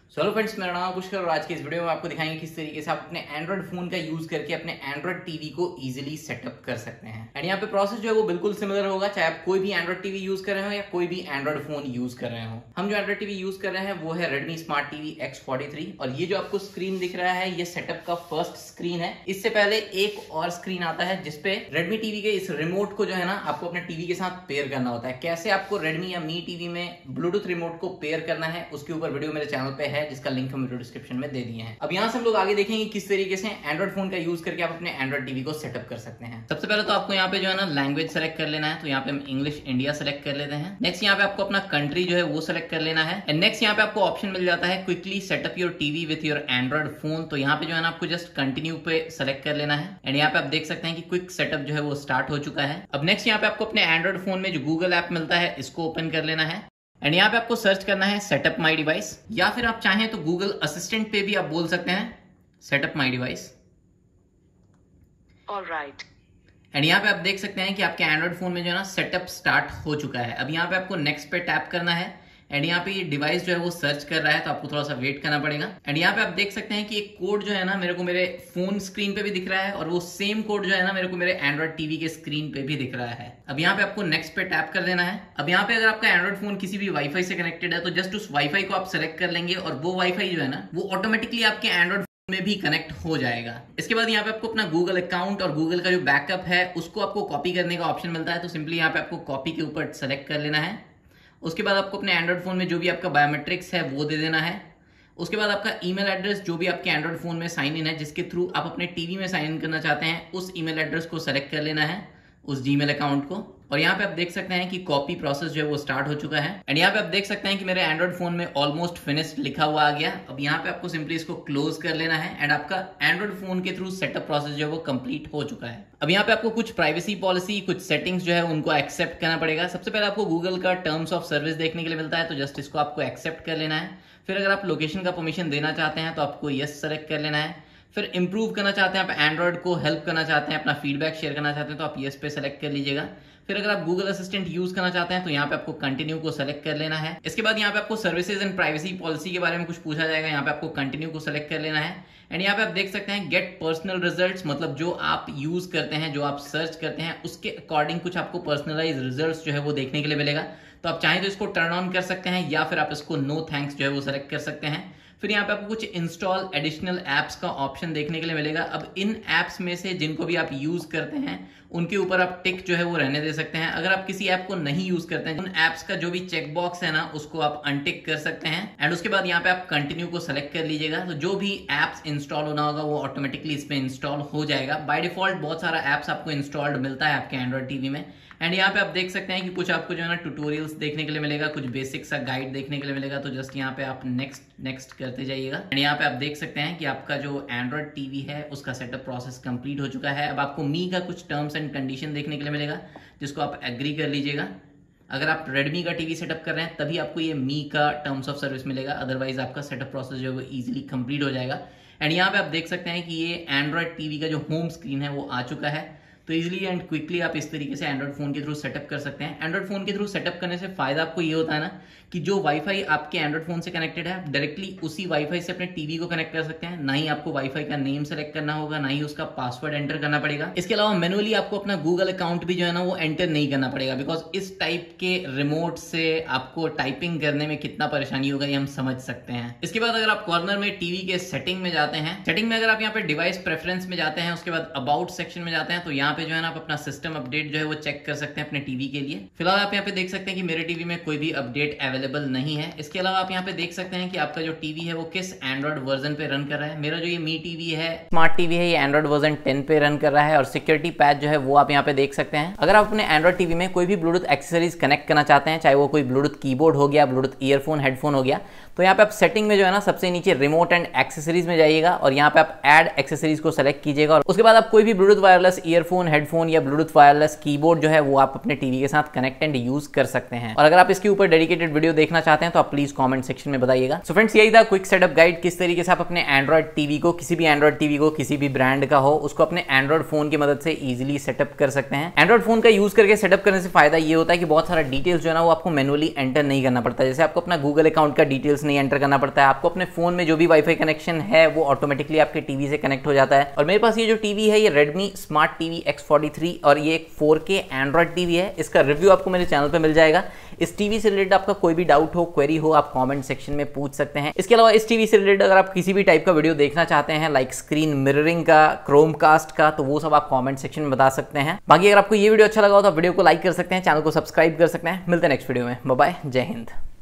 Hello friends, मेरा नाम पुष्कर और आज के इस वीडियो में आपको दिखाएंगे किस तरीके से आप अपने एंड्रॉइड फोन का यूज करके अपने एंड्रॉइड टीवी को इजीली सेटअप कर सकते हैं। एंड यहाँ पे प्रोसेस जो है वो बिल्कुल सिमिलर होगा, चाहे आप कोई भी एंड्रॉइड टीवी यूज कर रहे हो या कोई भी एंड्रॉइड फोन यूज कर रहे हो। हम जो एंड्रॉइड टीवी यूज कर रहे हैं वो है Redmi Smart TV X43 और ये जो आपको स्क्रीन दिख रहा है ये सेटअप का फर्स्ट स्क्रीन है। इससे पहले एक और स्क्रीन आता है जिसपे Redmi टीवी के इस रिमोट को जो है ना आपको अपने टीवी के साथ पेयर करना होता है। कैसे आपको Redmi या Mi टीवी में ब्लूटूथ रिमोट को पेयर करना है उसके ऊपर वीडियो मेरे चैनल पे है, जिसका लिंक हम डिस्क्रिप्शन में दे दिए हैं। अब यहाँ से हम लोग आगे देखेंगे किस तरीके से एंड्रॉइड फोन का यूज करके आप अपने एंड्रॉइड टीवी को सेटअप कर सकते हैं। सबसे पहले तो आपको यहाँ पे जो है ना लैंग्वेज सेलेक्ट कर लेना है, तो यहाँ पे हम इंग्लिश इंडिया सेलेक्ट कर लेते हैं। नेक्स्ट यहाँ पे आपको अपना कंट्री जो है वो सेलेक्ट कर लेना है। एंड नेक्स्ट यहाँ पे आपको ऑप्शन मिल जाता है quickly setup your TV with your Android phone, तो यहाँ पे जो है ना आपको जस्ट कंटिन्यू पे सेलेक्ट कर लेना है। एंड यहाँ पे आप देख सकते हैं कि क्विक सेटअप जो है वो स्टार्ट हो चुका है। अब नेक्स्ट यहाँ पे आपको अपने एंड्रॉइड फोन में जो गूगल ऐप मिलता है इसको ओपन कर लेना है। एंड यहाँ पे आपको सर्च करना है सेटअप माई डिवाइस, या फिर आप चाहें तो गूगल असिस्टेंट पे भी आप बोल सकते हैं setup my device. Alright. And यहाँ पे आप देख सकते हैं कि आपके एंड्रॉइड फोन में जो है ना सेटअप स्टार्ट हो चुका है। अब यहाँ पे आपको नेक्स्ट पे टैप करना है। एंड यहाँ पे ये डिवाइस जो है वो सर्च कर रहा है, तो आपको थोड़ा सा वेट करना पड़ेगा। एंड यहाँ पे आप देख सकते हैं कि एक कोड जो है ना मेरे को मेरे फोन स्क्रीन पे भी दिख रहा है और वो सेम कोड जो है ना मेरे को मेरे एंड्रॉइड टीवी के स्क्रीन पे भी दिख रहा है। अब यहाँ पे आपको नेक्स्ट पे टैप कर देना है। अब यहाँ पे अगर आपका एंड्रॉइड फोन किसी भी वाईफाई से कनेक्टेड है तो जस्ट उस वाईफाई को आप सेलेक्ट कर लेंगे और वो वाईफाई जो है ना वो ऑटोमेटिकली आपके एंड्रॉइड में भी कनेक्ट हो जाएगा। इसके बाद यहाँ पे आपको अपना गूगल अकाउंट और गूगल का जो बैकअप है उसको आपको कॉपी करने का ऑप्शन मिलता है, तो सिंपली यहाँ पे आपको कॉपी के ऊपर सेलेक्ट कर लेना है। उसके बाद आपको अपने एंड्रॉइड फोन में जो भी आपका बायोमेट्रिक्स है वो दे देना है। उसके बाद आपका ईमेल एड्रेस जो भी आपके एंड्रॉइड फोन में साइन इन है, जिसके थ्रू आप अपने टीवी में साइन इन करना चाहते हैं, उस ईमेल एड्रेस को सेलेक्ट कर लेना है, उस जीमेल अकाउंट को। और यहाँ पे आप देख सकते हैं कि कॉपी प्रोसेस जो है वो स्टार्ट हो चुका है। एंड यहाँ पे आप देख सकते हैं कि मेरे एंड्रॉइड फोन में ऑलमोस्ट फिनिश्ड लिखा हुआ आ गया। अब यहाँ पे आपको सिंपली इसको क्लोज कर लेना है एंड आपका एंड्रॉइड फोन के थ्रू सेटअप प्रोसेस जो है वो कंप्लीट हो चुका है। अब यहाँ पे आपको कुछ प्राइवेसी पॉलिसी, कुछ सेटिंग्स जो है उनको एक्सेप्ट करना पड़ेगा। सबसे पहले आपको गूगल का टर्म्स ऑफ सर्विस देखने के लिए मिलता है, तो जस्ट इसको आपको एक्सेप्ट कर लेना है। फिर अगर आप लोकेशन का परमिशन देना चाहते हैं तो आपको यस सेलेक्ट कर लेना है। फिर इंप्रूव करना चाहते हैं आप एंड्रॉइड को, हेल्प करना चाहते हैं, अपना फीडबैक शेयर करना चाहते हैं तो आप यस पे सेलेक्ट कर लीजिएगा। फिर अगर आप गूगल असिस्टेंट यूज करना चाहते हैं तो यहाँ पे आपको कंटिन्यू को सेलेक्ट कर लेना है। इसके बाद यहाँ पे आपको सर्विसेज एंड प्राइवेसी पॉलिसी के बारे में कुछ पूछा जाएगा, यहाँ पे आपको कंटिन्यू को सेलेक्ट कर लेना है। एंड यहाँ पे आप देख सकते हैं गेट पर्सनल रिजल्ट्स, मतलब जो आप यूज करते हैं, जो आप सर्च करते हैं उसके अकॉर्डिंग कुछ आपको पर्सनलाइज रिजल्ट्स जो है वो देखने के लिए मिलेगा। तो आप चाहें तो इसको टर्न ऑन कर सकते हैं या फिर आप इसको नो थैंक्स जो है वो सेलेक्ट कर सकते हैं। फिर यहाँ पे आपको कुछ इंस्टॉल एडिशनल एप्स का ऑप्शन देखने के लिए मिलेगा। अब इन एप्स में से जिनको भी आप यूज करते हैं उनके ऊपर आप टिक जो है वो रहने दे सकते हैं। अगर आप किसी ऐप को नहीं यूज करते हैं, उन एप्स का जो भी चेक बॉक्स है ना उसको आप अनटिक कर सकते हैं। एंड उसके बाद यहाँ पे आप कंटिन्यू को सेलेक्ट कर लीजिएगा, तो जो भी एप्स इंस्टॉल होना होगा वो ऑटोमेटिकली इसमें इंस्टॉल हो जाएगा। बाय डिफॉल्ट बहुत सारा एप्स आपको इंस्टॉल्ड मिलता है आपके एंड्रॉइड टीवी में। एंड यहाँ पे आप देख सकते हैं कि कुछ आपको जो है ना ट्यूटोरियल्स देखने के लिए मिलेगा, कुछ बेसिक सा गाइड देखने के लिए मिलेगा, तो जस्ट यहाँ पे आप नेक्स्ट करते जाइएगा। एंड यहाँ पे आप देख सकते हैं कि आपका जो एंड्रॉइड टीवी है उसका सेटअप प्रोसेस कंप्लीट हो चुका है। अब आपको मी का कुछ टर्म्स एंड कंडीशन देखने के लिए मिलेगा जिसको आप एग्री कर लीजिएगा। अगर आप रेडमी का टीवी सेटअप कर रहे हैं तभी आपको ये मी का टर्म्स ऑफ सर्विस मिलेगा, अदरवाइज आपका सेटअप प्रोसेस जो है वो इजीली कंप्लीट हो जाएगा। एंड यहाँ पे आप देख सकते हैं कि ये एंड्रॉइड टीवी का जो होम स्क्रीन है वो आ चुका है। तो इजीली एंड क्विकली आप इस तरीके से एंड्रॉइड फोन के थ्रू सेटअप कर सकते हैं। एंड्रॉइड फोन के थ्रू सेटअप करने से फायदा आपको ये होता है ना कि जो वाईफाई आपके एंड्रॉइड फोन से कनेक्टेड है आप डायरेक्टली उसी वाईफाई से अपने टीवी को कनेक्ट कर सकते हैं। ना ही आपको वाईफाई का नेम सेलेक्ट करना होगा, ना ही उसका पासवर्ड एंटर करना पड़ेगा। इसके अलावा मैनुअली आपको अपना गूगल अकाउंट भी जो है ना वो एंटर नहीं करना पड़ेगा, बिकॉज इस टाइप के रिमोट से आपको टाइपिंग करने में कितना परेशानी होगा ये हम समझ सकते हैं। इसके बाद अगर आप कॉर्नर में टीवी के सेटिंग में जाते हैं, सेटिंग में अगर आप यहाँ पे डिवाइस प्रेफरेंस में जाते हैं, उसके बाद अबाउट सेक्शन में जाते हैं, तो यहाँ पे जो है ना आप अपना सिस्टम अपडेट जो है वो चेक कर सकते हैं अपने टीवी के लिए। फिलहाल आप यहाँ पे देख सकते हैं कि मेरे टीवी में कोई भी अपडेट अवेलेबल नहीं है। इसके अलावा आप यहाँ पे देख सकते हैं कि आपका जो टीवी है वो किस एंड्रॉइड वर्जन पे रन कर रहा है। मेरा जो ये मी टीवी है, स्मार्ट टीवी है, ये एंड्रॉइड वर्जन 10 पे रन कर रहा है और सिक्योरिटी पैच जो है वो आप यहाँ पे देख सकते हैं। अगर आप अपने एंड्रॉइड टीवी में कोई भी ब्लूटूथ एक्सेसरीज कनेक्ट करना चाहते हैं, चाहे वो कोई ब्लूटूथ कीबोर्ड हो गया, ब्लूटूथ ईयरफोन, हेडफोन हो गया, तो यहाँ पे आप सेटिंग में जो है ना सबसे नीचे रिमोट एंड एक्सेसरीज में जाइएगा और यहाँ पे आप ऐड एक्सेसरीज को सेलेक्ट कीजिएगा और उसके बाद आप कोई भी ब्लूटूथ वायरलेस ईयरफोन, हेडफोन या ब्लूटूथ वायरलेस कीबोर्ड जो है वो आप अपने टीवी के साथ कनेक्ट एंड यूज कर सकते हैं। और अगर आप इसके ऊपर डेडिकेटेड वीडियो देखना चाहते हैं तो आप प्लीज कमेंट सेक्शन में बताइएगा। सो फ्रेंड्स, यही था क्विक सेटअप गाइड, किस तरीके से आप अपने एंड्रॉइड टीवी को, किसी भी एंड्रॉइड टीवी को किसी भी ब्रांड का हो, उसको अपने एंड्रॉइड फोन की मदद से इजीली सेटअप कर सकते हैं। एंड्रॉइड फोन का यूज करके सेटअप करने से फायदा ये होता है कि बहुत सारा डिटेल्स जो है ना वो आपको मैनुअली एंटर नहीं करना पड़ता है। जैसे आपको अपना गूगल अकाउंट का डिटेल्स नहीं एंटर करना पड़ता है, आपको अपने फोन में जो भी वाईफाई कनेक्शन है वो ऑटोमेटिकली आपके टीवी से कनेक्ट हो जाता है। और मेरे पास ये जो टीवी है ये Redmi Smart TV X43 और ये एक 4K एंड्रॉइड टीवी है। इसका रिव्यू आपको मेरे चैनल पे मिल जाएगा। इस टीवी से रिलेटेड आपका कोई भी डाउट हो, क्वेरी हो, आप कमेंट सेक्शन में पूछ सकते हैं। इसके अलावा इस टीवी से रिलेटेड अगर आप किसी भी टाइप का वीडियो देखना चाहते हैं, लाइक स्क्रीन मिररिंग का, क्रोमकास्ट का, तो वो सब आप कमेंट सेक्शन में बता सकते हैं। बाकी अगर आपको ये वीडियो अच्छा लगा हो तो वीडियो को लाइक कर सकते हैं, चैनल को सब्सक्राइब कर सकते हैं। मिलते हैं नेक्स्ट वीडियो में। Bye bye, Jai Hind.